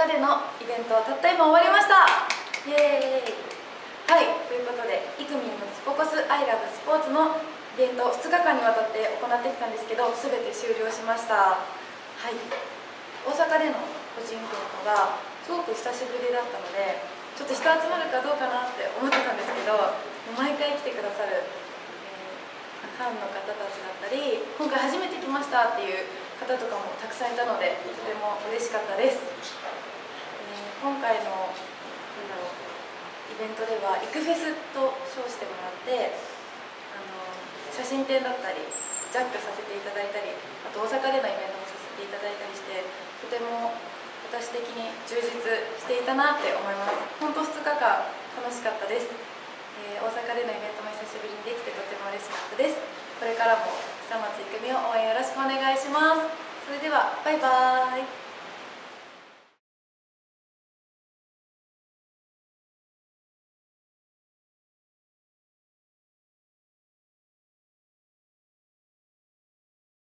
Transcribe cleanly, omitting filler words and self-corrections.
阪でのイベントたった今終わりました。イエーイ。はい、ということでイクミンのスポコスアイラブスポーツのイベント2日間にわたって行ってきたんですけど、全て終了しました。はい、大阪での個人イベントがすごく久しぶりだったので、ちょっと人集まるかどうかなって思ってたんですけど、毎回来てくださる、ファンの方たちだったり、今回初めて来ましたっていう方とかもたくさんいたので、とても嬉しかったです。今回のイベントではイクフェスと称してもらって、写真展だったりジャックさせていただいたり、あと大阪でのイベントもさせていただいたりして、とても私的に充実していたなって思います。本当2日間楽しかったです。大阪でのイベントも久しぶりにできてとても嬉しかったです。これからも久松郁美を応援よろしくお願いします。それではバイバーイ。